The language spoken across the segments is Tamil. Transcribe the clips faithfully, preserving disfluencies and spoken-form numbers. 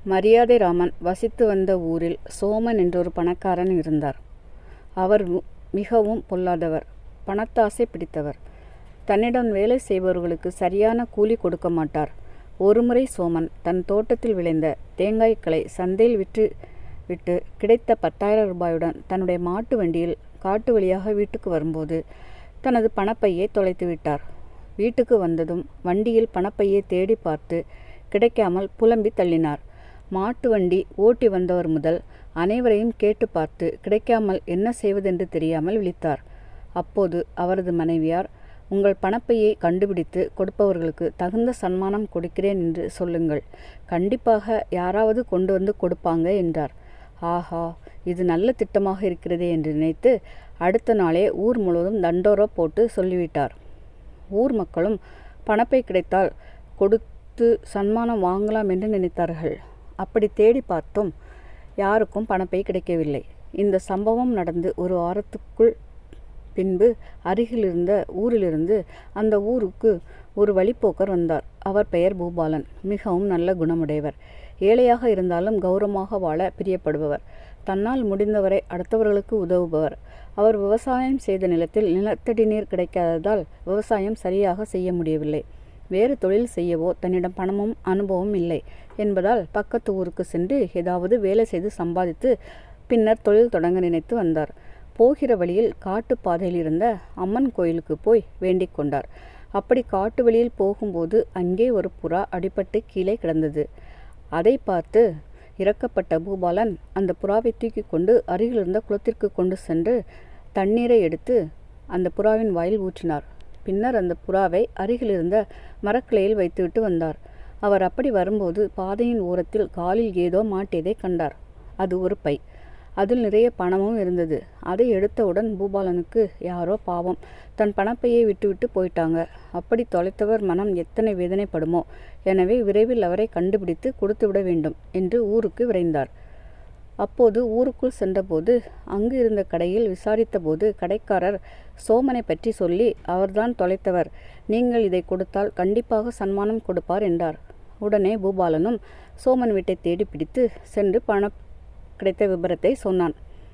மரியாதை ராமன் வசித்து வந்த ஊரில் சோமன் என்றொரு பணக்காரன் இருந்தார். அவர் மிகவும் பொல்லாதவர், பணத்தாசை பிடித்தவர். தன்னிடம் வேலை செய்பவர்களுக்கு சரியான கூலி கொடுக்க மாட்டார். ஒருமுறை சோமன் தன் தோட்டத்தில் விளைந்த தேங்காய்களை சந்தையில் விற்று விட்டு கிடைத்த பத்தாயிரம் ரூபாயுடன் தன்னுடைய மாட்டு வண்டியில் காட்டு வழியாக வீட்டுக்கு வரும்போது தனது பணப்பையை தொலைத்து விட்டார். வீட்டுக்கு வந்ததும் வண்டியில் பணப்பையை தேடி பார்த்து கிடைக்காமல் புலம்பி தள்ளினார். மாட்டு வண்டி ஓட்டி வந்தவர் முதல் அனைவரையும் கேட்டு பார்த்து கிடைக்காமல் என்ன செய்வதென்று தெரியாமல் விழித்தார். அப்போது அவரது மனைவியார், உங்கள் பணப்பையை கண்டுபிடித்து கொடுப்பவர்களுக்கு தகுந்த சன்மானம் கொடுக்கிறேன் என்று சொல்லுங்கள், கண்டிப்பாக யாராவது கொண்டு வந்து கொடுப்பாங்க என்றார். ஆஹா, இது நல்ல திட்டமாக இருக்கிறதே என்று நினைத்து அடுத்த நாளே ஊர் முழுவதும் தண்டோரா போட்டு சொல்லிவிட்டார். ஊர் மக்களும் பணப்பை கிடைத்தால் கொடுத்து சன்மானம் வாங்கலாம் என்று நினைத்தார்கள். அப்படி தேடி பார்த்தும் யாருக்கும் பணப்பை கிடைக்கவில்லை. இந்த சம்பவம் நடந்து ஒரு வாரத்துக்குள் பின்பு அருகிலிருந்த ஊரிலிருந்து அந்த ஊருக்கு ஒரு வழிப்போக்கர் வந்தார். அவர் பெயர் பூபாலன். மிகவும் நல்ல குணமுடையவர். ஏழையாக இருந்தாலும் கௌரவமாக வாழ பிரியப்படுபவர். தன்னால் முடிந்தவரை அடுத்தவர்களுக்கு உதவுபவர். அவர் விவசாயம் செய்த நிலத்தில் நிலத்தடி நீர் கிடைக்காததால் விவசாயம் சரியாக செய்ய முடியவில்லை. வேறு தொழில் செய்யவோ தன்னிடம் பணமும் அனுபவம் இல்லை என்பதால் பக்கத்து ஊருக்கு சென்று ஏதாவது வேலை செய்து சம்பாதித்து பின்னர் தொழில் தொடங்க நினைத்து வந்தார். போகிற வழியில் காட்டு பாதையில் இருந்த அம்மன் கோயிலுக்கு போய் வேண்டிக் கொண்டார். அப்படி காட்டு வழியில் போகும்போது அங்கே ஒரு புறா அடிபட்டு கீழே கிடந்தது. அதை பார்த்து இறக்கப்பட்ட பூபாலன் அந்த புறாவை தூக்கி கொண்டு அருகிலிருந்த குளத்திற்கு கொண்டு சென்று தண்ணீரை எடுத்து அந்த புறாவின் வாயில் ஊற்றினார். பின்னர் அந்த புறாவை அருகிலிருந்த மரக்கிளையில் வைத்துவிட்டு வந்தார். அவர் அப்படி வரும்போது பாதையின் ஓரத்தில் காலில் ஏதோ மாட்டியதை கண்டார். அது ஒரு பை. அதில் நிறைய பணமும் இருந்தது. அதை எடுத்தவுடன் பூபாலனுக்கு யாரோ பாவம் தன் பணப்பையை விட்டுவிட்டு போயிட்டாங்க, அப்படி தொலைத்தவர் மனம் எத்தனை வேதனைப்படுமோ, எனவே விரைவில் அவரை கண்டுபிடித்து கொடுத்து விட வேண்டும் என்று ஊருக்கு விரைந்தார். அப்போது ஊருக்குள் சென்றபோது அங்கு இருந்த கடையில் விசாரித்தபோது கடைக்காரர் சோமனை பற்றி சொல்லி, அவர்தான் தொலைத்தவர், நீங்கள் இதை கொடுத்தால் கண்டிப்பாக சன்மானம் கொடுப்பார் என்றார். உடனே பூபாலனும் சோமன் வீட்டை தேடி பிடித்து சென்று பண கிடைத்த விபரத்தை சொன்னான்.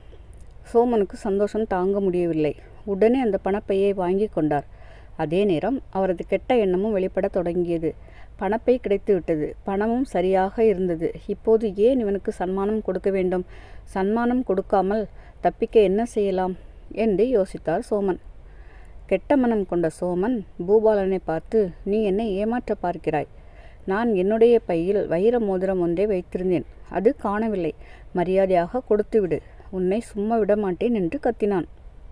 சோமனுக்கு சந்தோஷம் தாங்க முடியவில்லை. உடனே அந்த பணப்பையை வாங்கி கொண்டார். அதே நேரம் அவரது கெட்ட எண்ணமும் வெளிப்பட தொடங்கியது. பணப்பை கிடைத்து விட்டது, பணமும் சரியாக இருந்தது. இப்போது ஏன் இவனுக்கு சன்மானம் கொடுக்க வேண்டும்? சன்மானம் கொடுக்காமல் தப்பிக்க என்ன செய்யலாம் என்று யோசித்தார் சோமன். கெட்ட மனம் கொண்ட சோமன் பூபாலனை பார்த்து, நீ என்னை ஏமாற்ற பார்க்கிறாய். நான் என்னுடைய பையில் வைர மோதிரம் ஒன்றை வைத்திருந்தேன், அது காணவில்லை. மரியாதையாக கொடுத்துவிடு, உன்னை சும்மா விட மாட்டேன் என்று கத்தினான்.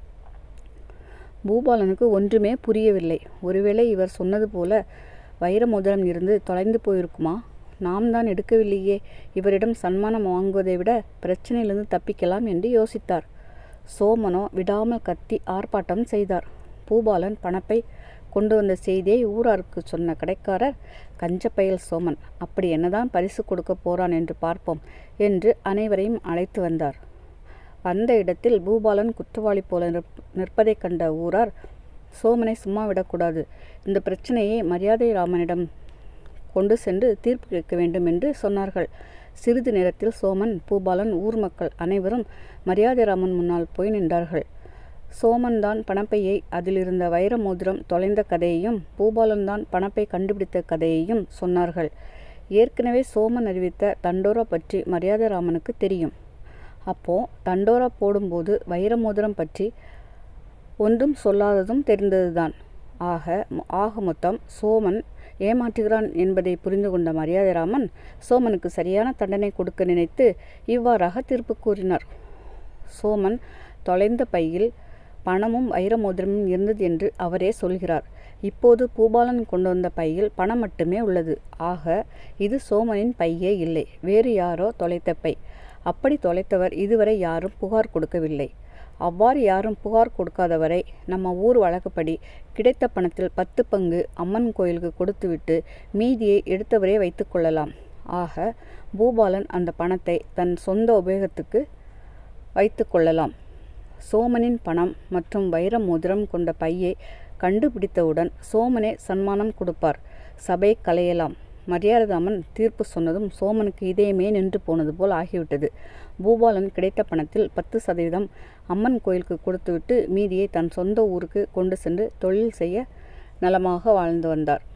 பூபாலனுக்கு ஒன்றுமே புரியவில்லை. ஒருவேளை இவர் சொன்னது போல வைர மோதிரம் இருந்து தொலைந்து போயிருக்குமா? நாம் தான் எடுக்கவில்லையே, இவரிடம் சன்மானம் வாங்குவதை விட பிரச்சனையிலிருந்து தப்பிக்கலாம் என்று யோசித்தார். சோமனோ விடாமல் கத்தி ஆர்ப்பாட்டம் செய்தார். பூபாலன் பணப்பை கொண்டு வந்த செய்தியை ஊராருக்கு சொன்ன கடைக்காரர், கஞ்சப்பயல் சோமன், அப்படி என்னதான் பரிசு கொடுக்க போறான் என்று பார்ப்போம் என்று அனைவரையும் அழைத்து வந்தார். அந்த இடத்தில் பூபாலன் குற்றவாளி போல நிற்பதை கண்ட ஊரார், சோமனை சும்மா விடக்கூடாது, இந்த பிரச்சனையை மரியாதை ராமனிடம் கொண்டு சென்று தீர்ப்பு கேட்க வேண்டும் என்று சொன்னார்கள். சிறிது நேரத்தில் சோமன், பூபாலன், ஊர் மக்கள் அனைவரும் மரியாதை ராமன் முன்னால் போய் நின்றார்கள். சோமன் தான் பணப்பையை, அதிலிருந்த வைர மோதிரம் தொலைந்த கதையையும் பூபாலன் தான் பணப்பை கண்டுபிடித்த கதையையும் சொன்னார்கள். ஏற்கனவே சோமன் அறிவித்த தண்டோரா பற்றி மரியாதை ராமனுக்கு தெரியும். அப்போ தண்டோரா போடும்போது வைர மோதிரம் பற்றி ஒன்றும் சொல்லாததும் தெரிந்ததுதான். ஆக ஆக மொத்தம் சோமன் ஏமாற்றுகிறான் என்பதை புரிந்து கொண்ட மரியாதை ராமன் சோமனுக்கு சரியான தண்டனை கொடுக்க நினைத்து இவ்வாறாக தீர்ப்பு கூறினார். சோமன் தொலைந்த பையில் பணமும் வைர மோதிரமும் இருந்தது என்று அவரே சொல்கிறார். இப்போது பூபாலன் கொண்டு வந்த பையில் பணம் மட்டுமே உள்ளது. ஆக இது சோமனின் பையே இல்லை, வேறு யாரோ தொலைத்த பை. அப்படி தொலைத்தவர் இதுவரை யாரும் புகார் கொடுக்கவில்லை. அவ்வாறு யாரும் புகார் கொடுக்காதவரை நம்ம ஊர் வழக்கப்படி கிடைத்த பணத்தில் பத்து பங்கு அம்மன் கோயிலுக்கு கொடுத்துவிட்டு மீதியை எடுத்தவரே வைத்து கொள்ளலாம். ஆக பூபாலன் அந்த பணத்தை தன் சொந்த உபயோகத்துக்கு வைத்து கொள்ளலாம். சோமனின் பணம் மற்றும் வைர மோதிரம் கொண்ட பையை கண்டுபிடித்தவுடன் சோமனே சன்மானம் கொடுப்பார். சபை கலையலாம். மரியாதை அம்மன் தீர்ப்பு சொன்னதும் சோமனுக்கு இதயமே நின்று போனது போல் ஆகிவிட்டது. பூபாலன் கிடைத்த பணத்தில் பத்து சதவீதம் அம்மன் கோயிலுக்கு கொடுத்துவிட்டு மீதியை தன் சொந்த ஊருக்கு கொண்டு சென்று தொழில் செய்ய நலமாக வாழ்ந்து வந்தார்.